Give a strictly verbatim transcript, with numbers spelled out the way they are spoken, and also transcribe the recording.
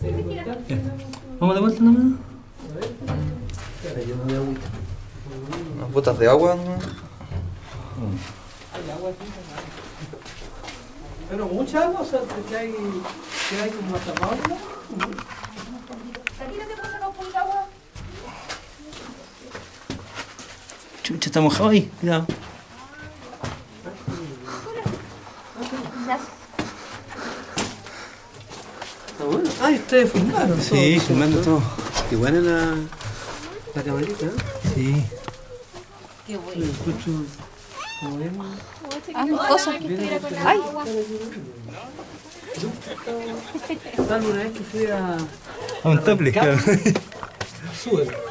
Vamos de vuelta nomás. Unas botas de agua nomás. Hay agua aquí. Pero mucha agua, o sea, que hay, que hay como atrapado, ¿no? ¿Aquí no te puedo sacar un poquito de agua? Chucha, está mojado ahí. Cuidado. Está bueno. Ah, ustedes filmaron. Sí, todo, filmando ¿cierto? todo. Qué buena la, la camarita, ¿eh? Sí. Qué Lo bueno. encuentro como bien. Ah, cosas que estuviera con la agua. Tal una vez que fui a... A un tople, claro. Sube.